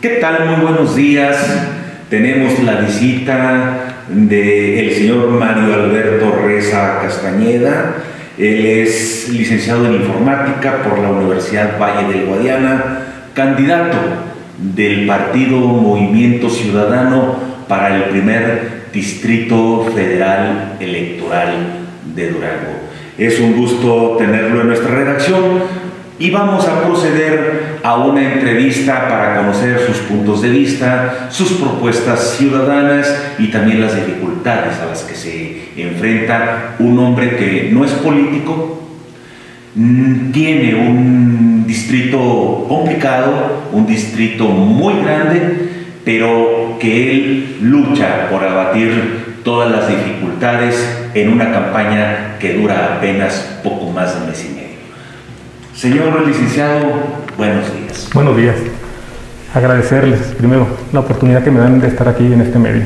¿Qué tal? Muy buenos días. Tenemos la visita del señor Mario Alberto Reza Castañeda. Él es licenciado en informática por la Universidad Valle del Guadiana, candidato del partido Movimiento Ciudadano para el primer Distrito Federal Electoral de Durango. Es un gusto tenerlo en nuestra redacción. Y vamos a proceder a una entrevista para conocer sus puntos de vista, sus propuestas ciudadanas y también las dificultades a las que se enfrenta un hombre que no es político, tiene un distrito complicado, un distrito muy grande, pero que él lucha por abatir todas las dificultades en una campaña que dura apenas poco más de un mes y medio. Señor licenciado, buenos días. Buenos días. Agradecerles primero la oportunidad que me dan de estar aquí en este medio.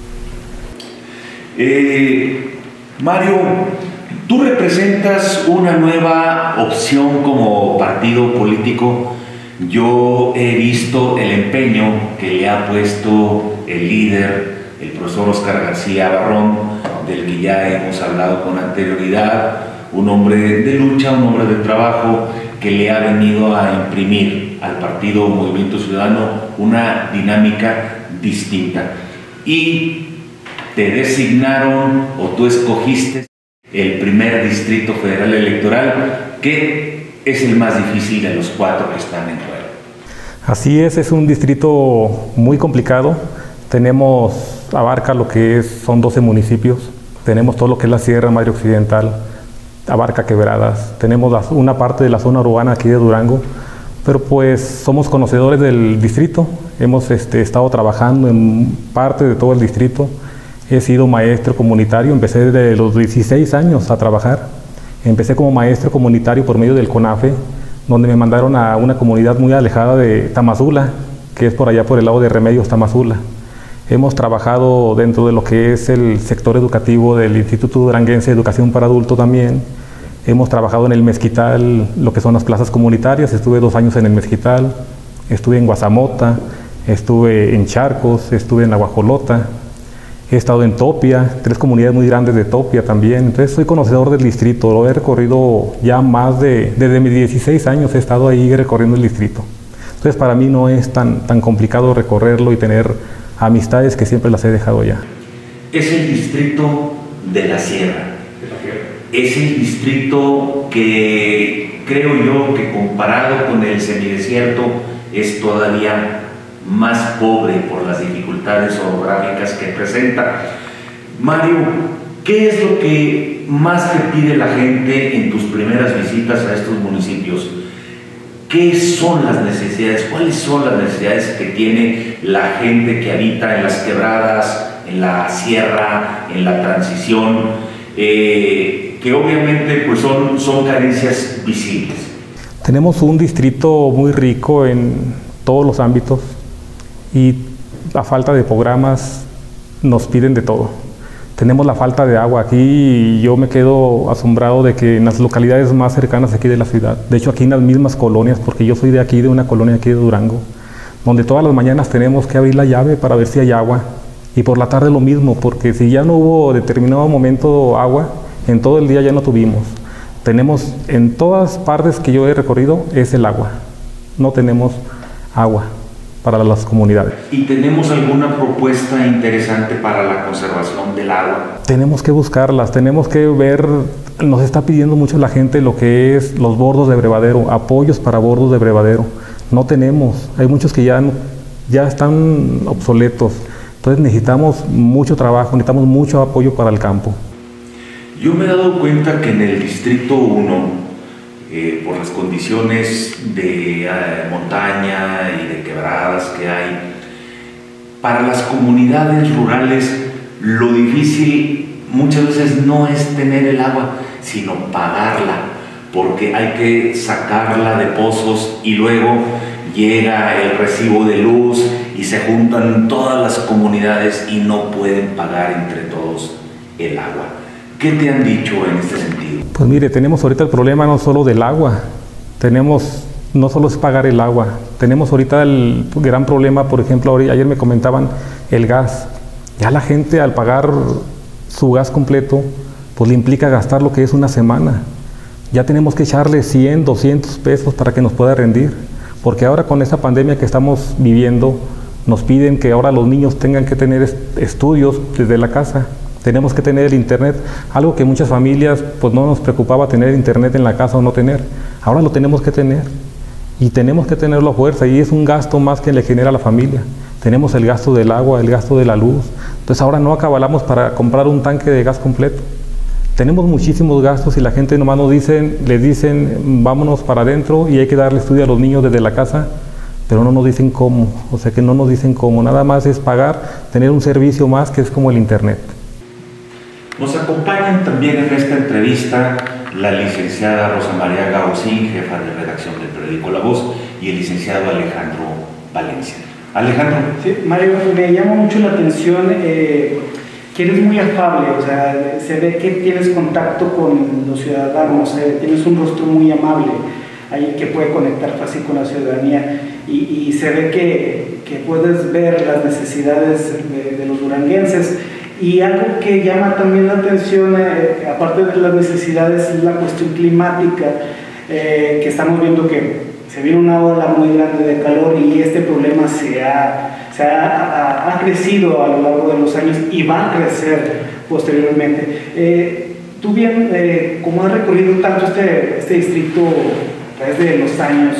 Mario, tú representas una nueva opción como partido político. Yo he visto el empeño que le ha puesto el líder, el profesor Óscar García Barrón, del que ya hemos hablado con anterioridad. Un hombre de lucha, un hombre de trabajo que le ha venido a imprimir al partido Movimiento Ciudadano una dinámica distinta. Y te designaron o tú escogiste el primer Distrito Federal Electoral, que es el más difícil de los 4 que están en juego. Así es un distrito muy complicado. Abarca lo que son 12 municipios, tenemos todo lo que es la Sierra Madre Occidental, abarca Quebradas, tenemos una parte de la zona urbana aquí de Durango, pero pues somos conocedores del distrito, hemos estado trabajando en parte de todo el distrito. He sido maestro comunitario, empecé desde los 16 años a trabajar, empecé como maestro comunitario por medio del CONAFE, donde me mandaron a una comunidad muy alejada de Tamazula, que es por allá por el lado de Remedios, Tamazula. Hemos trabajado dentro de lo que es el sector educativo del Instituto Duranguense de Educación para Adulto también. Hemos trabajado en el Mezquital, lo que son las plazas comunitarias. Estuve 2 años en el Mezquital, estuve en Guazamota, estuve en Charcos, estuve en Aguajolota, he estado en Topia, 3 comunidades muy grandes de Topia también. Entonces soy conocedor del distrito, lo he recorrido ya desde mis 16 años he estado ahí recorriendo el distrito. Entonces para mí no es tan complicado recorrerlo y tener amistades que siempre las he dejado ya. Es el distrito de la Sierra. Es el distrito que creo yo que comparado con el semidesierto es todavía más pobre por las dificultades orográficas que presenta. Mario, ¿qué es lo que más te pide la gente en tus primeras visitas a estos municipios? ¿Qué son las necesidades? ¿Cuáles son las necesidades que tiene la gente que habita en las quebradas, en la sierra, en la transición? Que obviamente pues son carencias visibles. Tenemos un distrito muy rico en todos los ámbitos y a falta de programas nos piden de todo. Tenemos la falta de agua aquí y yo me quedo asombrado de que en las localidades más cercanas aquí de la ciudad, de hecho aquí en las mismas colonias, porque yo soy de aquí, de una colonia aquí de Durango, donde todas las mañanas tenemos que abrir la llave para ver si hay agua y por la tarde lo mismo, porque si ya no hubo determinado momento agua, en todo el día ya no tuvimos. Tenemos en todas partes que yo he recorrido es el agua, no tenemos agua para las comunidades. ¿Y tenemos alguna propuesta interesante para la conservación del agua? Tenemos que buscarlas, tenemos que ver, nos está pidiendo mucho la gente lo que es los bordos de brevadero, apoyos para bordos de brevadero. No tenemos, hay muchos que ya están obsoletos, entonces necesitamos mucho trabajo, necesitamos mucho apoyo para el campo. Yo me he dado cuenta que en el Distrito 1, por las condiciones de montaña y de quebradas que hay, para las comunidades rurales lo difícil muchas veces no es tener el agua, sino pagarla, porque hay que sacarla de pozos y luego llega el recibo de luz y se juntan todas las comunidades y no pueden pagar entre todos el agua. ¿Qué te han dicho en este sentido? Pues mire, tenemos ahorita el problema no solo del agua, tenemos no solo es pagar el agua. Tenemos ahorita el gran problema, por ejemplo, ayer me comentaban el gas. Ya la gente al pagar su gas completo, pues le implica gastar lo que es una semana. Ya tenemos que echarle 100, 200 pesos para que nos pueda rendir. Porque ahora con esta pandemia que estamos viviendo, nos piden que ahora los niños tengan que tener estudios desde la casa. Tenemos que tener el internet, algo que muchas familias pues no nos preocupaba tener internet en la casa o no tener. Ahora lo tenemos que tener y tenemos que tenerlo a fuerza y es un gasto más que le genera a la familia. Tenemos el gasto del agua, el gasto de la luz. Entonces ahora no acabalamos para comprar un tanque de gas completo. Tenemos muchísimos gastos y la gente nomás les dicen vámonos para adentro y hay que darle estudio a los niños desde la casa, pero no nos dicen cómo, o sea que no nos dicen cómo, nada más es pagar, tener un servicio más que es como el internet. Nos acompañan también en esta entrevista la licenciada Rosa María Gausín, jefa de redacción del periódico La Voz, y el licenciado Alejandro Valencia. Alejandro. Sí, Mario, me llama mucho la atención que eres muy afable, o sea, se ve que tienes contacto con los ciudadanos, tienes un rostro muy amable, ahí que puede conectar fácil con la ciudadanía y se ve que puedes ver las necesidades de los duranguenses. Y algo que llama también la atención, aparte de las necesidades, es la cuestión climática, que estamos viendo que se viene una ola muy grande de calor y este problema ha crecido a lo largo de los años y va a crecer posteriormente. Tú bien, como has recorrido tanto este distrito a través de los años,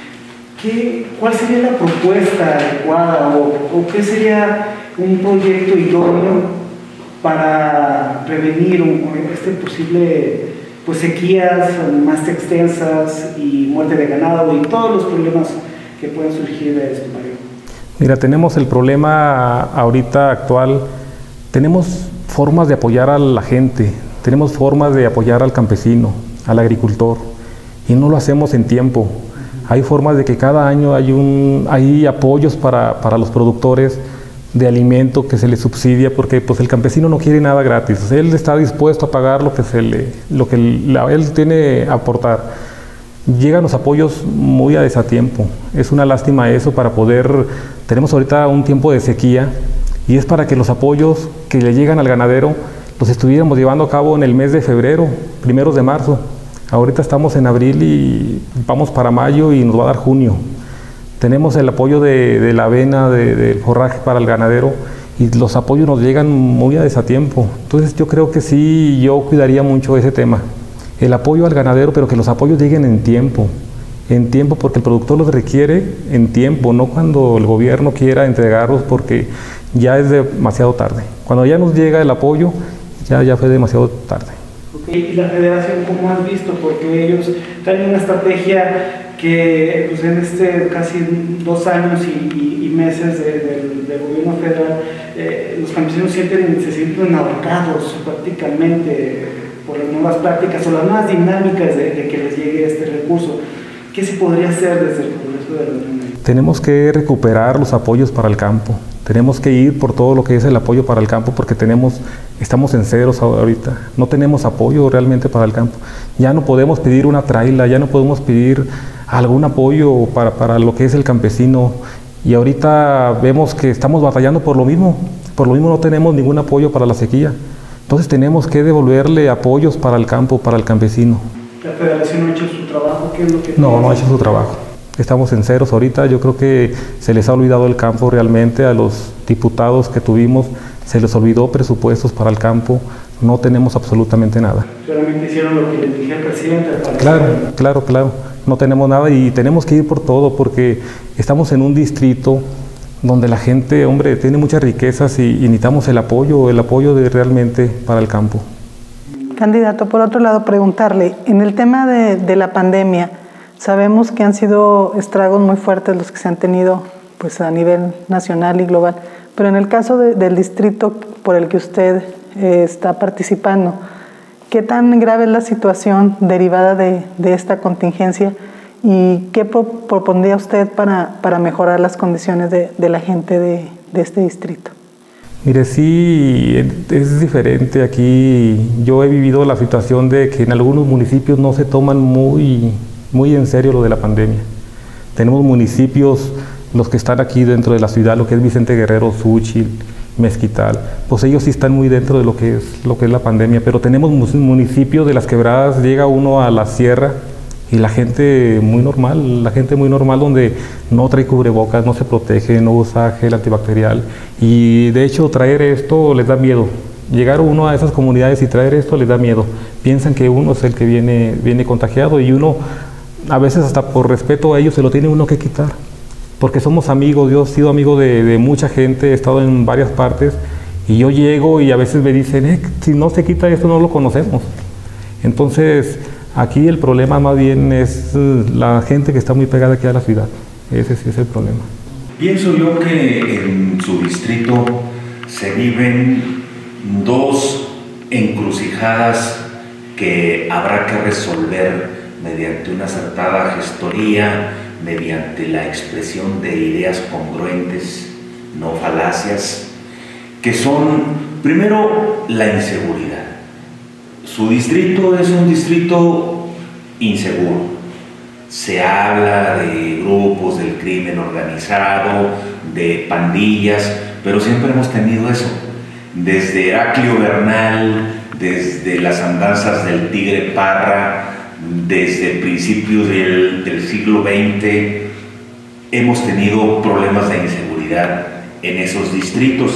¿cuál sería la propuesta adecuada o qué sería un proyecto idóneo para prevenir este posible sequías más extensas y muerte de ganado y todos los problemas que pueden surgir de esto, Mario? Mira, tenemos el problema ahorita actual, tenemos formas de apoyar a la gente, tenemos formas de apoyar al campesino, al agricultor, y no lo hacemos en tiempo. Hay formas de que cada año hay apoyos para los productores de alimento que se les subsidia, porque pues el campesino no quiere nada gratis, o sea, él está dispuesto a pagar lo que él tiene a aportar. Llegan los apoyos muy a desatiempo, es una lástima eso tenemos ahorita un tiempo de sequía y es para que los apoyos que le llegan al ganadero los estuviéramos llevando a cabo en el mes de febrero, primeros de marzo. Ahorita estamos en abril y vamos para mayo y nos va a dar junio. Tenemos el apoyo de la avena, del forraje para el ganadero y los apoyos nos llegan muy a desatiempo. Entonces yo creo que sí, yo cuidaría mucho ese tema. El apoyo al ganadero, pero que los apoyos lleguen en tiempo porque el productor los requiere en tiempo, no cuando el gobierno quiera entregarlos porque ya es demasiado tarde. Cuando ya nos llega el apoyo, ya fue demasiado tarde. Okay. ¿Y la federación cómo has visto? Porque ellos traen una estrategia que pues en casi 2 años y meses del gobierno federal, los campesinos se sienten ahorcados prácticamente por las nuevas prácticas o las nuevas dinámicas de que les llegue este recurso. ¿Qué se podría hacer desde el Congreso de la Unión? Tenemos que recuperar los apoyos para el campo. Tenemos que ir por todo lo que es el apoyo para el campo porque estamos en ceros ahorita. No tenemos apoyo realmente para el campo. Ya no podemos pedir una traila, ya no podemos pedir algún apoyo para lo que es el campesino. Y ahorita vemos que estamos batallando por lo mismo. Por lo mismo no tenemos ningún apoyo para la sequía. Entonces tenemos que devolverle apoyos para el campo, para el campesino. ¿La federación no ha hecho su trabajo? ¿Qué es lo que no ha hecho su trabajo. Estamos en ceros ahorita. Yo creo que se les ha olvidado el campo realmente. A los diputados que tuvimos se les olvidó presupuestos para el campo. No tenemos absolutamente nada. Solamente hicieron lo que les dije al presidente. Claro. No tenemos nada y tenemos que ir por todo porque estamos en un distrito donde la gente, tiene muchas riquezas y necesitamos el apoyo realmente para el campo. Candidato, por otro lado, preguntarle, en el tema de la pandemia, sabemos que han sido estragos muy fuertes los que se han tenido pues, a nivel nacional y global, pero en el caso del distrito por el que usted está participando, ¿qué tan grave es la situación derivada de esta contingencia y qué propondría usted para mejorar las condiciones de la gente de este distrito? Mire, sí, es diferente. Aquí yo he vivido la situación de que en algunos municipios no se toman muy en serio lo de la pandemia. Tenemos municipios, los que están aquí dentro de la ciudad, lo que es Vicente Guerrero, Xúchitl, Mezquital, pues ellos sí están muy dentro de lo que es la pandemia, pero tenemos municipios de las quebradas, llega uno a la sierra y la gente muy normal donde no trae cubrebocas, no se protege, no usa gel antibacterial, y de hecho traer esto les da miedo. Llegar uno a esas comunidades y traer esto les da miedo. Piensan que uno es el que viene contagiado, y uno a veces hasta por respeto a ellos se lo tiene uno que quitar. Porque somos amigos, yo he sido amigo de mucha gente, he estado en varias partes, y yo llego y a veces me dicen, si no se quita esto no lo conocemos. Entonces, aquí el problema más bien es la gente que está muy pegada aquí a la ciudad. Ese sí es el problema. Pienso yo que en su distrito se viven dos encrucijadas que habrá que resolver mediante una acertada gestoría, mediante la expresión de ideas congruentes, no falacias, que son, primero, la inseguridad. Su distrito es un distrito inseguro. Se habla de grupos del crimen organizado, de pandillas, pero siempre hemos tenido eso. Desde Heraclio Bernal, desde las andanzas del Tigre Parra, desde principios del siglo XX, hemos tenido problemas de inseguridad en esos distritos.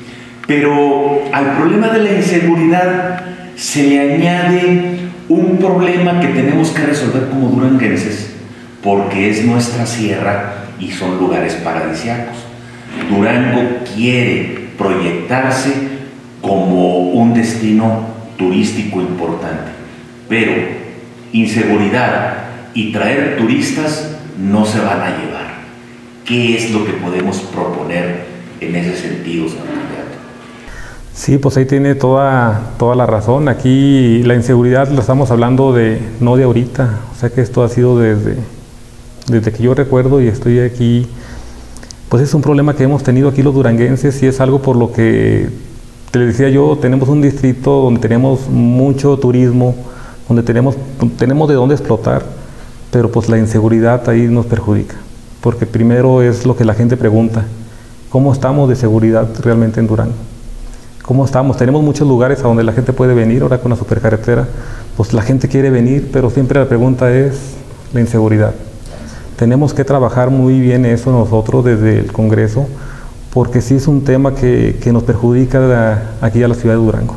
Pero al problema de la inseguridad se le añade un problema que tenemos que resolver como duranguenses, porque es nuestra sierra y son lugares paradisíacos. Durango quiere proyectarse como un destino turístico importante, pero inseguridad y traer turistas no se van a llevar. ¿Qué es lo que podemos proponer en ese sentido, señor candidato? Sí, pues ahí tiene toda la razón. Aquí la inseguridad la estamos hablando no de ahorita, o sea que esto ha sido desde que yo recuerdo y estoy aquí. Pues es un problema que hemos tenido aquí los duranguenses, y es algo por lo que te decía yo, tenemos un distrito donde tenemos mucho turismo, donde tenemos de dónde explotar, pero pues la inseguridad ahí nos perjudica, porque primero es lo que la gente pregunta: ¿cómo estamos de seguridad realmente en Durango? ¿Cómo estamos? Tenemos muchos lugares a donde la gente puede venir, ahora con la supercarretera, pues la gente quiere venir, pero siempre la pregunta es la inseguridad. Tenemos que trabajar muy bien eso nosotros desde el Congreso, porque sí es un tema que nos perjudica aquí a la ciudad de Durango.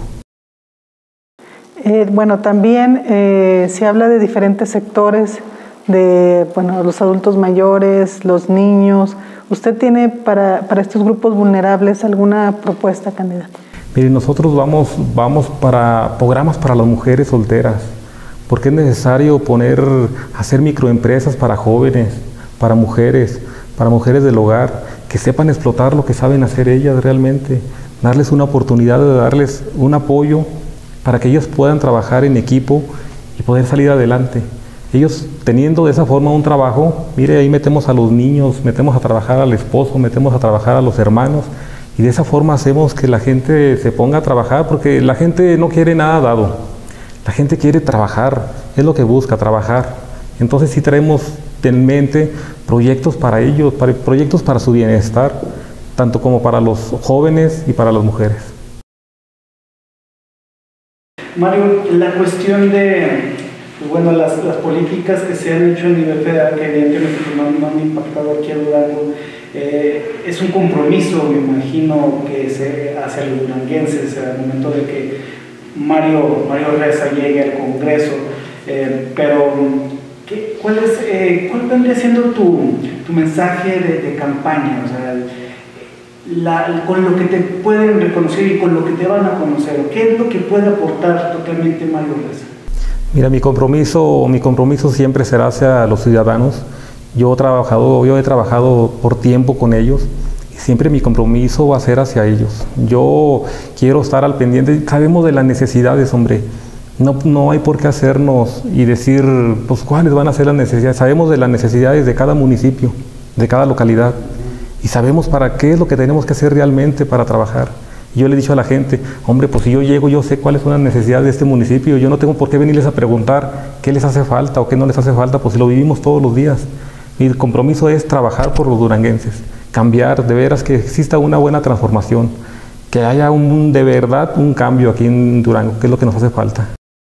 Bueno, también se habla de diferentes sectores, de los adultos mayores, los niños. ¿Usted tiene para estos grupos vulnerables alguna propuesta, candidato? Mire, nosotros vamos para programas para las mujeres solteras, porque es necesario hacer microempresas para jóvenes, para mujeres del hogar, que sepan explotar lo que saben hacer ellas realmente, darles una oportunidad de darles un apoyo para que ellos puedan trabajar en equipo y poder salir adelante. Ellos teniendo de esa forma un trabajo, mire, ahí metemos a los niños, metemos a trabajar al esposo, metemos a trabajar a los hermanos, y de esa forma hacemos que la gente se ponga a trabajar, porque la gente no quiere nada dado, la gente quiere trabajar, es lo que busca, trabajar. Entonces sí traemos en mente proyectos para ellos, proyectos para su bienestar, tanto como para los jóvenes y para las mujeres. Mario, la cuestión de las políticas que se han hecho a nivel federal, que evidentemente no han impactado aquí a Durango, es un compromiso, me imagino, que se hace a los duranguenses al momento de que Mario Reza llegue al Congreso, pero ¿cuál vendría siendo tu mensaje de campaña? O sea, con lo que te pueden reconocer y con lo que te van a conocer, ¿qué es lo que puede aportar totalmente Mario Reza? Mira, mi compromiso siempre será hacia los ciudadanos. Yo he trabajado por tiempo con ellos, y siempre mi compromiso va a ser hacia ellos. Yo quiero estar al pendiente. Sabemos de las necesidades, hombre. No hay por qué hacernos y decir, pues, cuáles van a ser las necesidades. Sabemos de las necesidades de cada municipio, de cada localidad, y sabemos para qué es lo que tenemos que hacer realmente para trabajar. Y yo le he dicho a la gente, hombre, pues si yo llego, yo sé cuáles son las necesidades de este municipio, yo no tengo por qué venirles a preguntar qué les hace falta o qué no les hace falta, pues si lo vivimos todos los días. Mi compromiso es trabajar por los duranguenses, cambiar, de veras que exista una buena transformación, que haya de verdad un cambio aquí en Durango, que es lo que nos hace falta.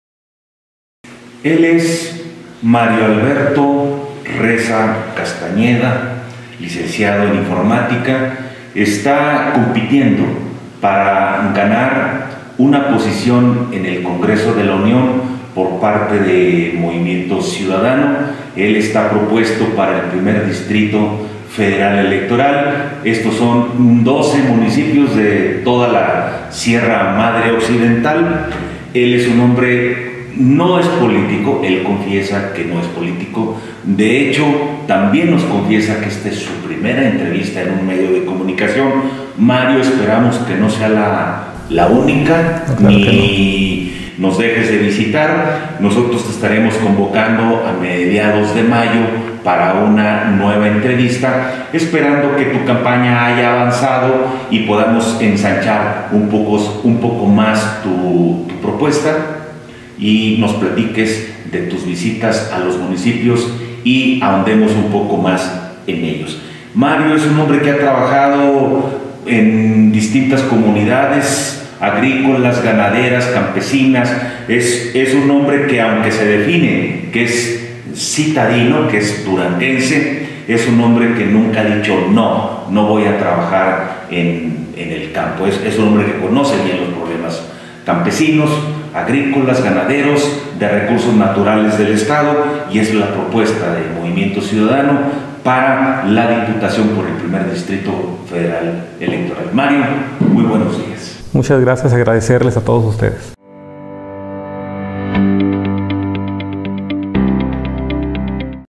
Él es Mario Alberto Reza Castañeda, licenciado en informática. Está compitiendo para ganar una posición en el Congreso de la Unión por parte de Movimiento Ciudadano. Él está propuesto para el primer distrito federal electoral. Estos son 12 municipios de toda la Sierra Madre Occidental. Él es un hombre, no es político, él confiesa que no es político. De hecho, también nos confiesa que esta es su primera entrevista en un medio de comunicación. Mario, esperamos que no sea la única, no, claro, ni nos dejes de visitar. Nosotros te estaremos convocando a mediados de mayo para una nueva entrevista, esperando que tu campaña haya avanzado y podamos ensanchar un poco más tu propuesta y nos platiques de tus visitas a los municipios y ahondemos un poco más en ellos. Mario es un hombre que ha trabajado en distintas comunidades agrícolas, ganaderas, campesinas. Es un hombre que, aunque se define que es citadino, que es duranguense, es un hombre que nunca ha dicho no voy a trabajar en el campo. Es un hombre que conoce bien los problemas campesinos, agrícolas, ganaderos, de recursos naturales del Estado, y es la propuesta de Movimiento Ciudadano para la Diputación por el primer Distrito Federal Electoral. Mario, muy buenos días. Muchas gracias, agradecerles a todos ustedes.